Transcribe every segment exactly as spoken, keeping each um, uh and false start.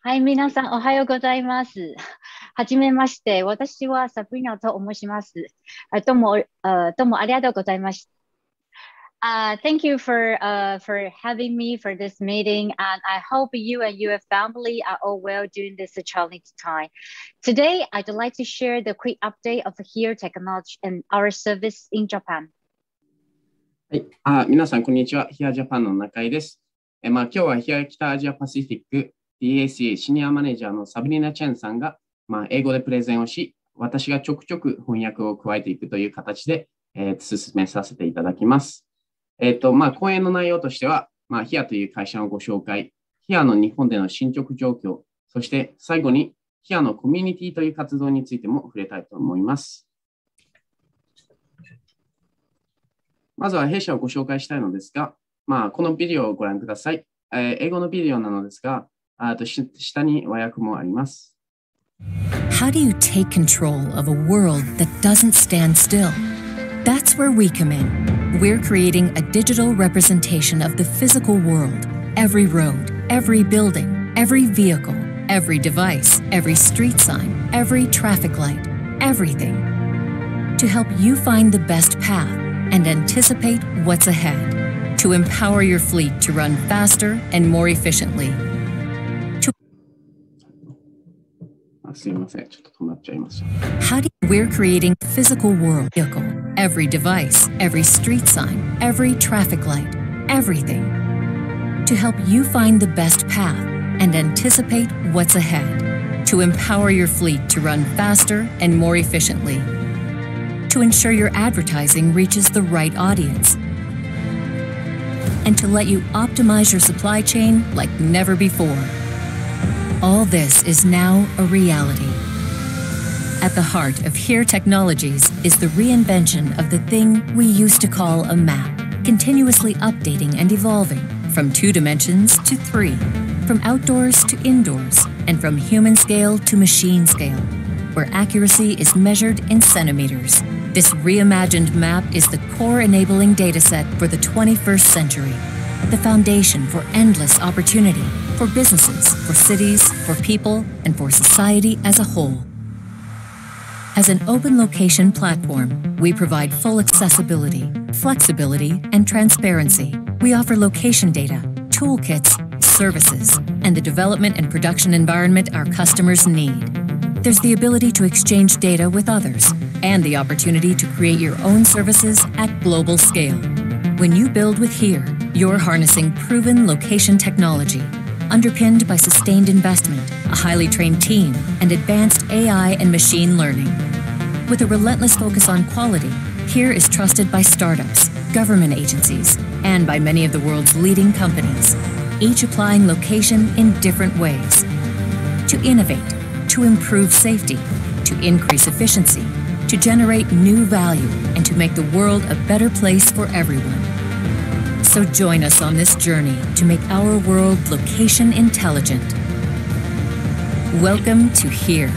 はい、皆さんおはようございます。はじめまして。私はサブリナと申します。あどうも、あどうもありがとうございました。Uh, thank you for uh, for having me for this meeting, and I hope you and your family are all well during this challenging time. Today, I'd like to share the quick update of Here Technology and our service in Japan. はい、あ皆さん、こんにちは。ヒアジャパンの中井です。えまあ、今日はヒア北アジアパシフィック ディーエーシー シニアマネージャーのサブリナ・チェンさんが、まあ、英語でプレゼンをし、私がちょくちょく翻訳を加えていくという形で、えー、進めさせていただきます。えっと、まあ、講演の内容としては、まあ、ヒアという会社のご紹介、ヒアの日本での進捗状況、そして最後にヒアのコミュニティという活動についても触れたいと思います。まずは弊社をご紹介したいのですが、まあ、このビデオをご覧ください。えー、英語のビデオなのですが、あと下に和訳もあります。 How do you take control of a world that doesn't stand still? That's where we come in. We're creating a digital representation of the physical world. Every road, every building, every vehicle, every device, every street sign, every traffic light, everything. To help you find the best path and anticipate what's ahead, to empower your fleet to run faster and more efficiently. To How do you, we're creating physical world vehicle, every device, every street sign, every traffic light, everything. To help you find the best path and anticipate what's ahead, to empower your fleet to run faster and more efficiently. To ensure your advertising reaches the right audience, and to let you optimize your supply chain like never before. All this is now a reality. At the heart of Here Technologies is the reinvention of the thing we used to call a map, continuously updating and evolving from two dimensions to three, from outdoors to indoors, and from human scale to machine scale, where accuracy is measured in centimeters. This reimagined map is the core enabling dataset for the twenty-first century, the foundation for endless opportunity, for businesses, for cities, for people, and for society as a whole. As an open location platform, we provide full accessibility, flexibility, and transparency. We offer location data, toolkits, services, and the development and production environment our customers need. There's the ability to exchange data with others and the opportunity to create your own services at global scale. When you build with Here, you're harnessing proven location technology, underpinned by sustained investment, a highly trained team, and advanced A I and machine learning. With a relentless focus on quality, Here is trusted by startups, government agencies, and by many of the world's leading companies, each applying location in different ways. To innovate, to improve safety, to increase efficiency, to generate new value, and to make the world a better place for everyone. So join us on this journey to make our world location intelligent. Welcome to Here.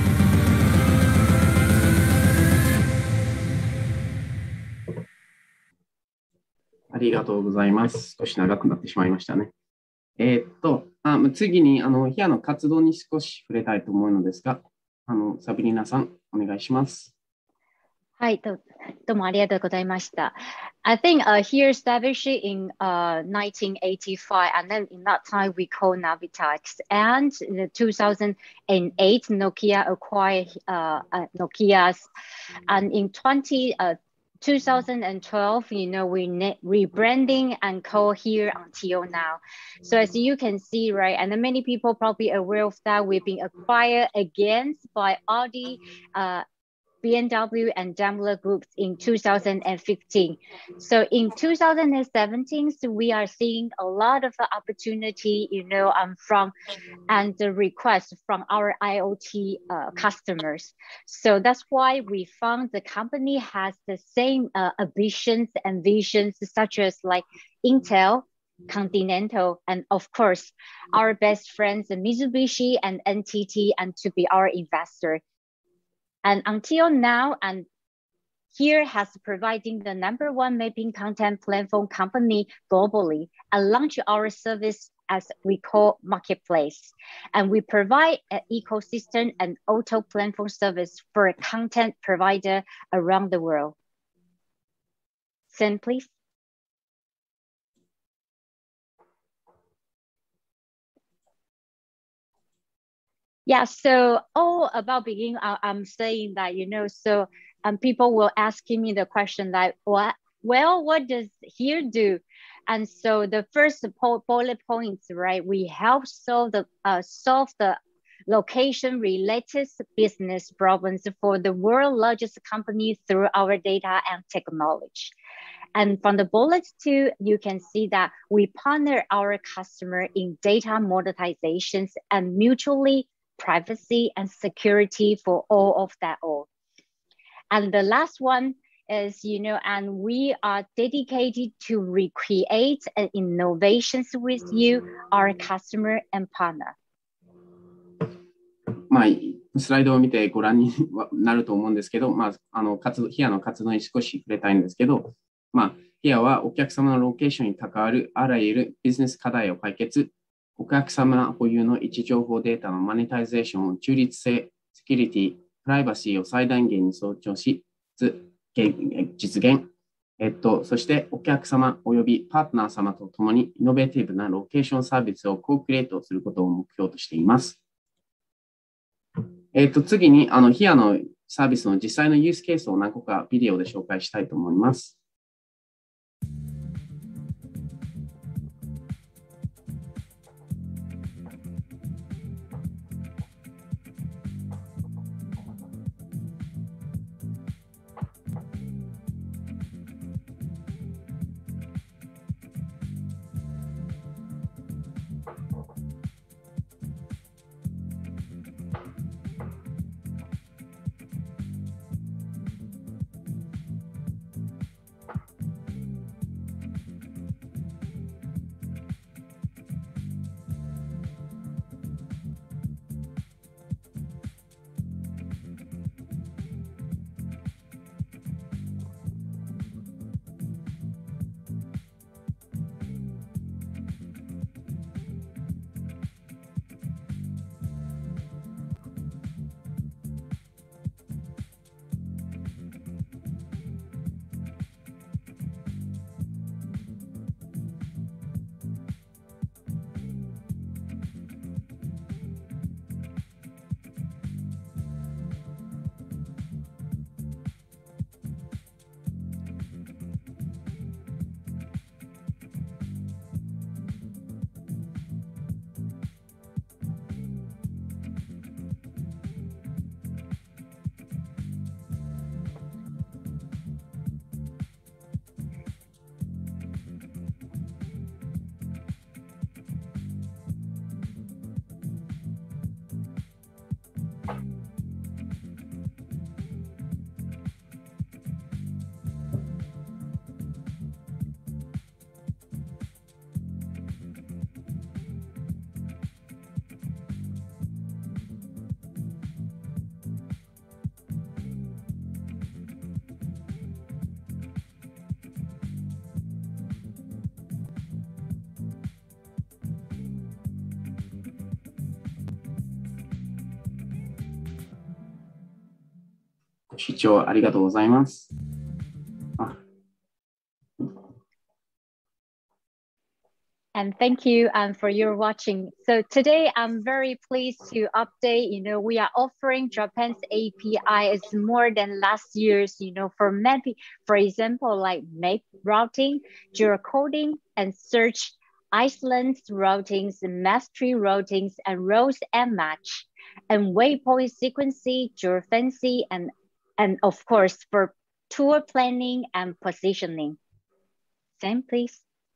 ありがとうございます。少し長くなってしまいましたね。えー、っと、あ次に、あの、ヒアの活動に少し触れたいと思うのですが、あの、サブリナさん、お願いします。 はい、どうもありがとうございました。I think uh, here established in uh, nineteen eighty-five, and then in that time we called Navitex. And in two thousand eight, Nokia acquired uh, uh, Nokia's. And in twenty, uh, two thousand twelve, you know, we rebranding and call Here until now. So as you can see, right, and then many people probably aware of that, we've been acquired again by Audi, uh, B M W and Daimler Groups in two thousand fifteen. So in two thousand seventeen, so we are seeing a lot of opportunity, you know, um, from and the requests from our IoT uh, customers. So that's why we found the company has the same uh, ambitions and visions, such as like Intel, Continental, and of course, our best friends, Mitsubishi and N T T, and to be our investor. And until now, and Here has providing the number one mapping content platform company globally and launched our service as we call marketplace. And we provide an ecosystem and auto platform service for a content provider around the world. Send, please. Yeah, so all about beginning, I'm saying that, you know, so um, people will asking me the question like, what? Well, what does here do? And so the first bullet points, right? We help solve the uh, solve the location-related business problems for the world's largest companies through our data and technology. And from the bullets two, you can see that we partner our customer in data monetizations and mutually privacy and security for all of that all. And the last one is, you know, and we are dedicated to recreate innovations with you, our customer and partner. まあ、スライドを見てご覧になると思うんですけど、まあ、あの活動、ヒアの活動に少し触れたいんですけど、まあ、ヒアはお客様のロケーションに関わるあらゆるビジネス課題を解決、お客様保有の位置情報データのマネタイゼーションを中立性、セキュリティ、プライバシーを最大限に尊重し、実現、えっと、そしてお客様およびパートナー様とともにイノベーティブなロケーションサービスをコークリエイトすることを目標としています。えっと、次に、あの、ヒアのサービスの実際のユースケースを何個かビデオで紹介したいと思います。ご視聴ありがとうございます。 And thank you um, for your watching. So today I'm very pleased to update, you know, we are offering Japan's A P I is more than last year's, you know, for maybe, for example, like map routing, geocoding, and search, Iceland's routings, mastery routings, and rows and match, and waypoint sequencing, geofencing, and, and of course, for tour planning and positioning. Sam, please.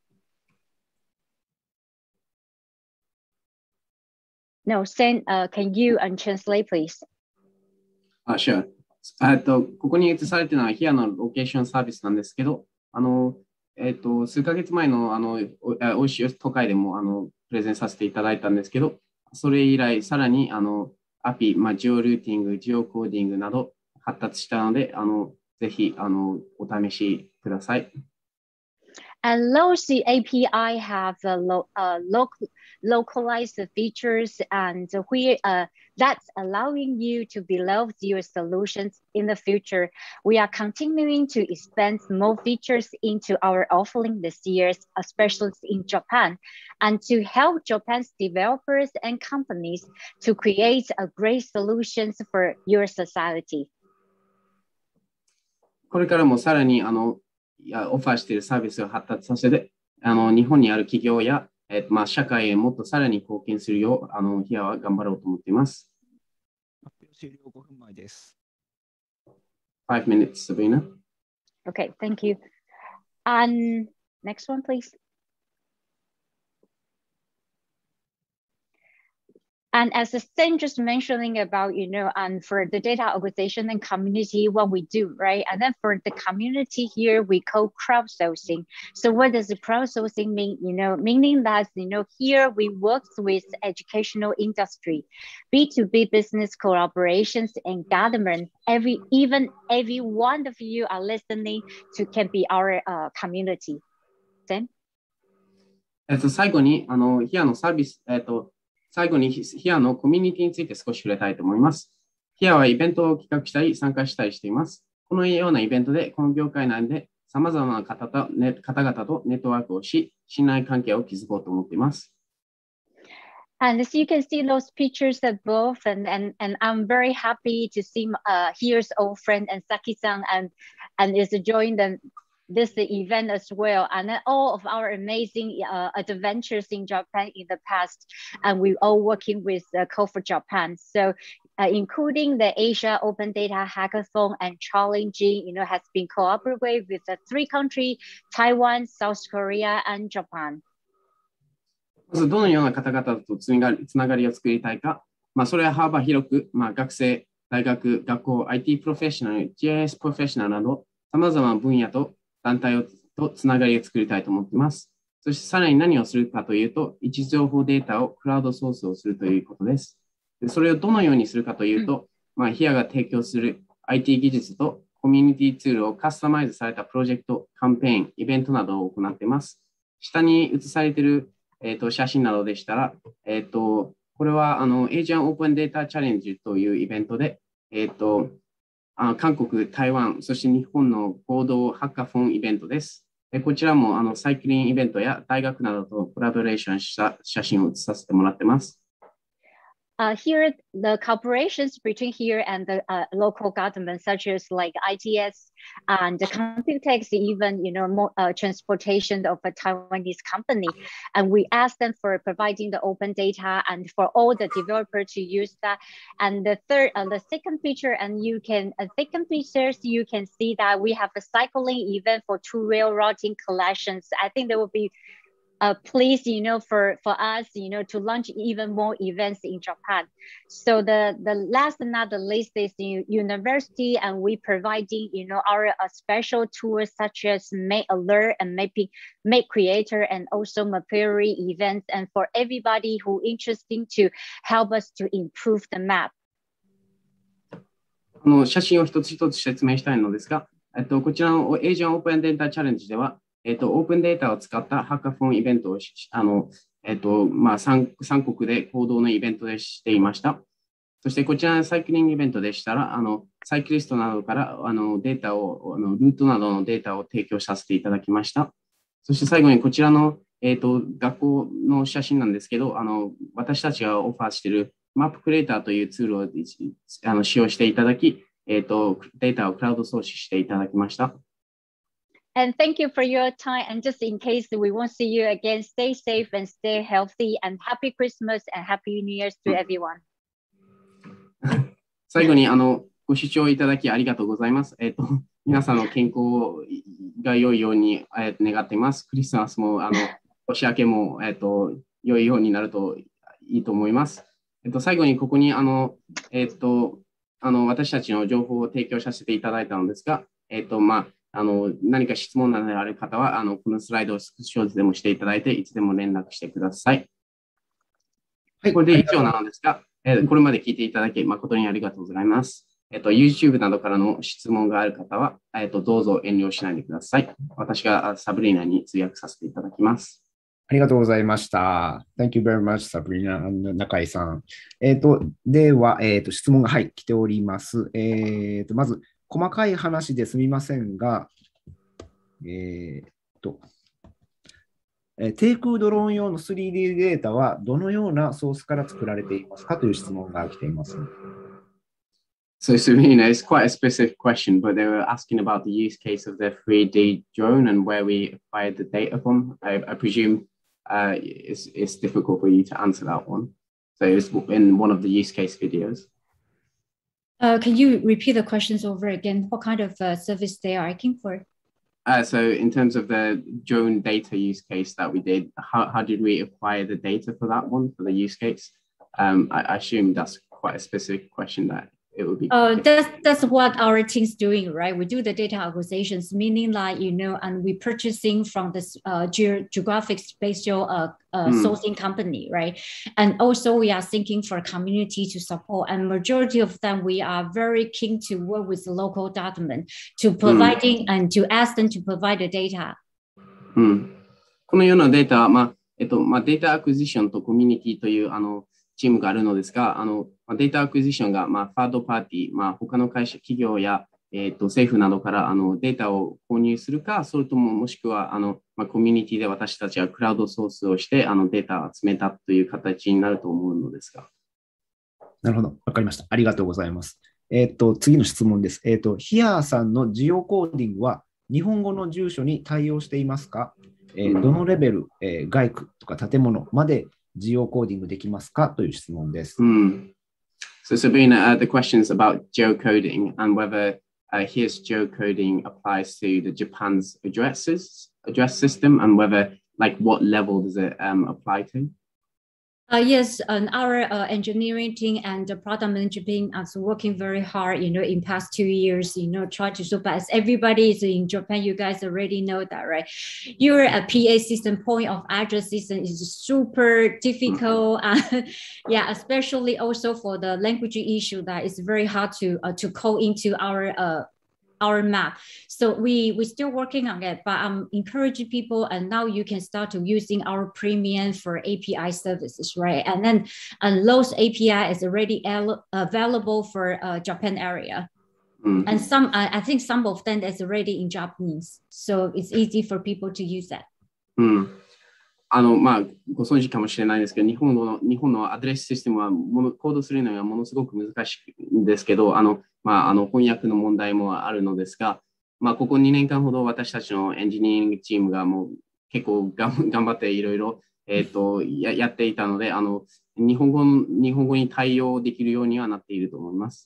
No, Sam, uh, can you uh, translate, please? Uh, sure. えっと、ここに映されているのはヒアのロケーションサービスなんですけど、あの、えっと、数ヶ月前のあのおいしい都会でもあのプレゼンさせていただいたんですけど、それ以来、さらにあのアピ、まあ、ジオルーティング、ジオコーディングなど発達したので、あのぜひあのお試しください。 And Loci A P I have a lo uh, local localized features, and we uh, that's allowing you to build your solutions in the future. We are continuing to expand more features into our offering this year, especially in Japan, and to help Japan's developers and companies to create a great solutions for your society. これからもさらにあのいやオファーしているサービスを発達させて、あの日本にある企業や、えーとまあ、社会へもっとさらに貢献するよう、あのヒアは頑張ろうと思っています。 発表終了ごふんまえです。 Five minutes, Sabrina. Okay, thank you. And next one, please. And as Stan just mentioning about, you know, and for the data organization and community, what we do, right? And then for the community here, we call crowdsourcing. So what does the crowdsourcing mean? You know, meaning that, you know, here we work with educational industry, B two B business collaborations and government. Every, even every one of you are listening to can be our uh, community. Stan? えっと、最後に、あの、ヒアのサービス、えっと、最後にヒアのコミュニティについて少し触れたいと思います。ヒアはイベントを企画したり参加したりしています。このようなイベントでこの業界内で様々な方と、ね、方々とネットワークをし、信頼関係を築こうと思っています。 And as you can see those pictures above, and, and, and I'm very happy to see uh, here's old friend and Saki-san and, and is joining them. This event as well, and then all of our amazing uh, adventures in Japan in the past, and we all working with uh, Code for Japan. So, uh, including the Asia Open Data Hackathon and challenging, you know, has been cooperated with the three countries: Taiwan, South Korea, and Japan. まずどのような方々とつながり、つながりを作りたいか、まあ、それは幅広く、まあ、学生、大学、学校、アイティー プロフェッショナル、ジェイエス プロフェッショナルなど、さまざまな分野と団体をとつながりを作りたいと思っています。そしてさらに何をするかというと、位置情報データをクラウドソースをするということです。でそれをどのようにするかというと、まあ、ヒアが提供する アイティー 技術とコミュニティツールをカスタマイズされたプロジェクト、キャンペーン、イベントなどを行っています。下に写されている、えー、と写真などでしたら、えー、とこれはあの Asian Open Data Challenge というイベントで、えーとあ韓国、台湾、そして日本の合同ハッカフォンイベントです。こちらもあのサイクリングイベントや大学などとコラボレーションした写真を写させてもらっています。 Uh, here, the cooperations between here and the uh, local government, such as like I T S and the Computex, even, you know, more uh, transportation of a Taiwanese company. And we ask them for providing the open data and for all the developers to use that. And the third, uh, the second feature, and you can, uh, second features, you can see that we have a cycling event for two rail routing collections. I think there will be Uh, please, you know, for, for us, you know, to launch even more events in Japan. So the, the last but not the least is the university, and we providing, you know, our uh, special tools such as Make Alert and Mapping, Make Creator, and also Mapiri events, and for everybody who interested to help us to improve the map. あの写真を一つ一つ説明したいのですが、えっと、こちらの Asian Open Data Challenge では、えっと、オープンデータを使ったハッカフォンイベントをあの、えっとまあ、3, 3国で行動のイベントでしていました。そしてこちらのサイクリングイベントでしたら、あのサイクリストなどからあのデータをあの、ルートなどのデータを提供させていただきました。そして最後にこちらの、えっと、学校の写真なんですけど、あの私たちがオファーしているマップクリエイターというツールをあの使用していただき、えっと、データをクラウドソースしていただきました。 And thank you for your time. And just in case we won't see you again, stay safe and stay healthy. And happy Christmas and happy New Year's to everyone. 最後にあのご視聴いただきありがとうございます。えっと、皆さんの健康が良いように、えー、願っています。クリスマスもあの年明けも、えっと、良いようになるといいと思います。えっと、最後にここにあの、えっと、あの私たちの情報を提供させていただいたのですが、えっと、まあ、あの何か質問などある方はあのこのスライドをスクショでもしていただいていつでも連絡してください。はい、これで以上なのですが、えー、これまで聞いていただき誠にありがとうございます。えっと、YouTube などからの質問がある方は、えっと、どうぞ遠慮しないでください。私がサブリーナに通訳させていただきます。 ありがとうございました。Thank you very much, Sabrina and 中井さん。えっと、では、えっと、質問が、はい、来ております。えっと、まず、細かい話ですみませんが、えっと、えー低空ドローン用の スリーディー データはどのようなソースから作られていますかという質問が来ています。 So, Serena, it's quite a specific question, but they were asking about the use case of the three D drone and where we acquired the data from. I, I presume uh, it's, it's difficult for you to answer that one. So it's in one of the use case videos. Uh, can you repeat the questions over again? What kind of uh, service they are asking for? Uh, so in terms of the drone data use case that we did, how, how did we acquire the data for that one, for the use case? Um, I, I assume that's quite a specific question that it would be. Uh, that's that's what our team's doing, right? We do the data acquisitions, meaning like, you know, and we purchasing from this uh, ge geographic spatial uh, uh, mm. sourcing company, right? And also we are thinking for community to support, and majority of them, we are very keen to work with the local government to providing mm. and to ask them to provide the data. うん、このようなデータ、まあえっとまあ、データアクジションとコミュニティというあのチームがあるのですが、あのデータアクジションが、まあ、ファードパーティー、まあ、他の会社、企業や、えー、と政府などからあのデータを購入するか、それとももしくはあの、まあ、コミュニティで私たちはクラウドソースをしてあのデータを集めたという形になると思うのですが。 なるほど、わかりました。ありがとうございます。えっと、次の質問です。えっと、ヒアーさんのジオコーディングは日本語の住所に対応していますか？えー、どのレベル、えー、外区とか建物までジオコーディングできますかという質問です。 Mm. So Sabrina, uh, the question is about geocoding and whether uh, here's geocoding applies to the Japan's addresses, address system, and whether like what level does it um, apply to? Uh, yes, and our uh, engineering team and the product management team is working very hard, you know, in past two years, you know, try to super as everybody is in Japan, you guys already know that, right? Your uh, P A system, point of address system is super difficult. Mm-hmm. uh, yeah, especially also for the language issue that is very hard to uh, to code into our uh, our map. So we we're still working on it, but I'm encouraging people, and now you can start to using our premium for A P I services, right? And then and those A P I is already available for uh, Japan area. Mm-hmm. And some uh, I think some of them is already in Japanese, so it's easy for people to use that. うん、あのまあご存知かもしれないですけど、日本の日本のアドレスシステムはものコードするのがものすごく難しいんですけど、あのまあ、あの翻訳の問題もあるのですが、まあ、ここにねんかんほど私たちのエンジニアリングチームがもう結構がん頑張っていろいろ、えー、と や, やっていたのであの日本語、日本語に対応できるようにはなっていると思います。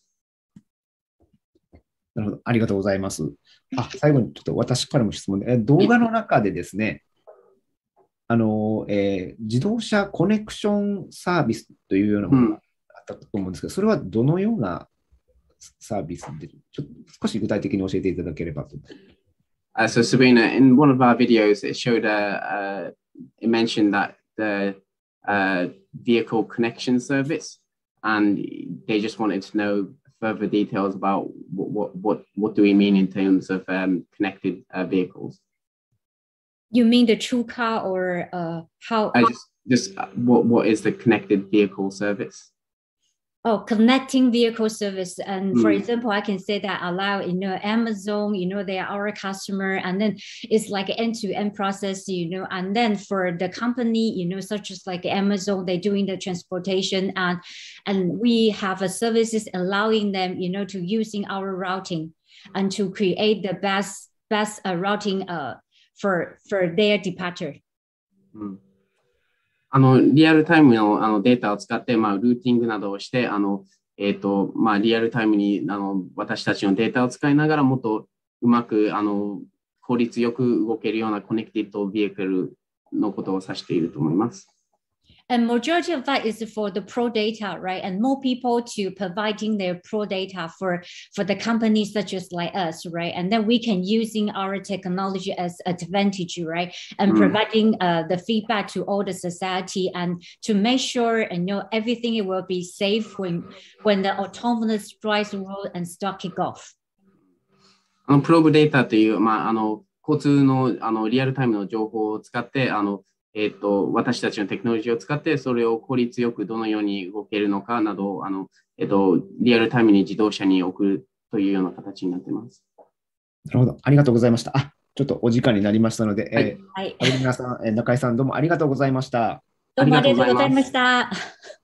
なるほど、ありがとうございます。あ、最後にちょっと私からも質問で、動画の中でですね、あのえー、自動車コネクションサービスというようなものがあったと思うんですけど、うん、それはどのようなサービスでちょっと少し具体的に教えていただければと。 Uh, so Sabrina, in one of our videos, it showed a, uh, it mentioned that the uh, vehicle connection service, and they just wanted to know further details about what what what, what do we mean in terms of um, connected uh, vehicles. You mean the true car or uh, how? I just just uh, what what is the connected vehicle service? Oh, connecting vehicle service. And mm. for example, I can say that allow, you know, Amazon, you know, they are our customer, and then it's like end-to-end process, you know, and then for the company, you know, such as like Amazon, they're doing the transportation, and and we have a services allowing them, you know, to using our routing and to create the best best uh, routing uh for for their departure. Mm. あのリアルタイム の, あのデータを使って、まあ、ルーティングなどをして、あの、えーとまあ、リアルタイムにあの私たちのデータを使いながらもっとうまくあの効率よく動けるようなコネクティッドビークルのことを指していると思います。 And majority of that is for the pro data, right? And more people to providing their pro data for, for the companies such as like us, right? And then we can using our technology as advantage, right? And mm. providing uh, the feedback to all the society and to make sure and you know everything it will be safe when when the autonomous drives roll and start kick off. あのプロブデータというまああの交通のあのリアルタイムの情報を使ってあのえーと、私たちのテクノロジーを使って、それを効率よくどのように動けるのかなど、あのえーと、リアルタイムに自動車に送るというような形になっています。 なるほど。ありがとうございました。あ、ちょっとお時間になりましたので、 はいえーはい。 サブリナさん、えー中井さん、どうもありがとうございました。 どうもありがとうございました。